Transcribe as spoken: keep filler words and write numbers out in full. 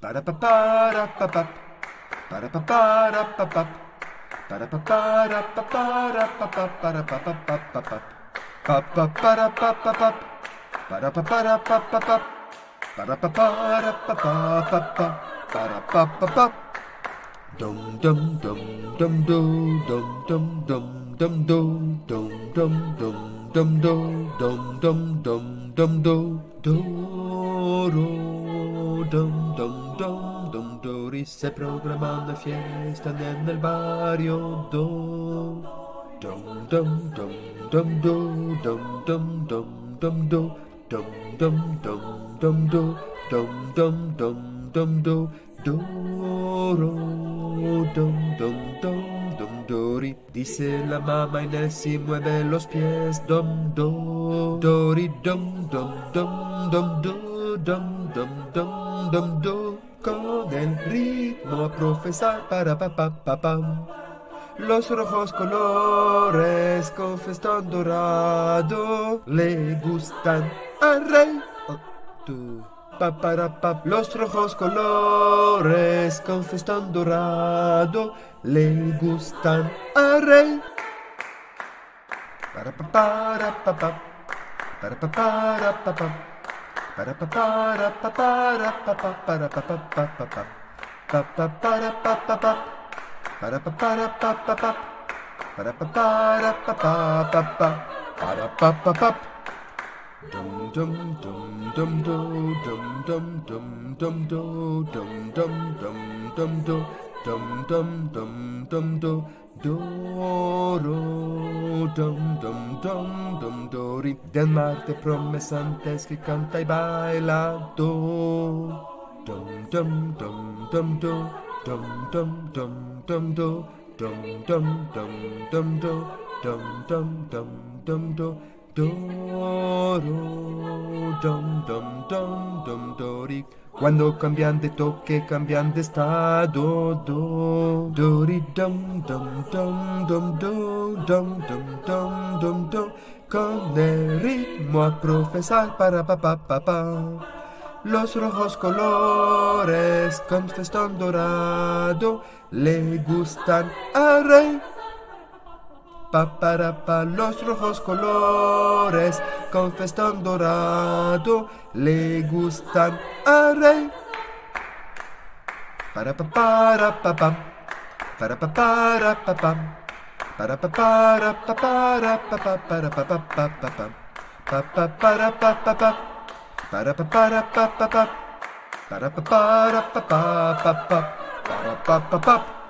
Ba-da-ba-ba-da-ba-ba. Ba-da-ba-ba-da-ba-ba. Ba-da-ba-ba-da-ba-ba-da-ba-ba-ba-ba-ba-ba-ba. Ba-ba-ba-da-ba-ba-ba. Ba-da-ba-ba-da-ba-ba-ba. Ba-da-ba-ba-da-ba-ba-ba-ba. Ba-da-ba-ba-ba. Dum dum dum dum do dum dum dum dum do dum dum dum dum do dum dum dum dum do do ro dum dum dum dum do ri se programando fiesta nel barrio do dum dum dum dum do dum dum dum dum do dum dum dum dum do dum dum dum dum do do ro dum dum dum dum do ri. Dice la mamá Inés y mueve los pies dum do do ri dum dum dum dum do dum dum dum dum do con el ritmo a profesar para pa pa pa pam. Los rojos colores con festón dorado le gustan al rey. Oh, tú. Pa, para, pa. Los rojos colores con festón dorado le gustan al rey. Para pa para pa pa. Para pa para pa pa. Para pa para pa para pa pa para pa pa pa pa pa. Pa pa para pa pa pa. Para pa para pa pa pa. Para pa para pa pa pa pa. Para pa pa pa. Dum dum dum dum do dum dum dum dum do dum dum dum dum do dum dum dum dum do do ro dum dum dum dum do ri. Del mar de promesas que canta y baila do dum dum dum dum do dum dum dum dum do dum dum dum dum do dum dum dum dum do do ro dum dum dum dum do ri. Cuando cambian de toque cambian de estado do do ri dum dum dum dum do dum dum dum dum do con el ritmo a profesar para pa pa pa pa. Los rojos colores con festón dorado le gustan al rey. Pa para pa. Los rojos colores con festón dorado le gustan al rey. Para pa para pa pam. Para pa para pa pam. Para pa para pa para pa pa para pa pa pa pa pam. Pa pa para pa pa pa. Para pa para pa pa pa. Para pa para pa pa pa pa. Para pa pa pa.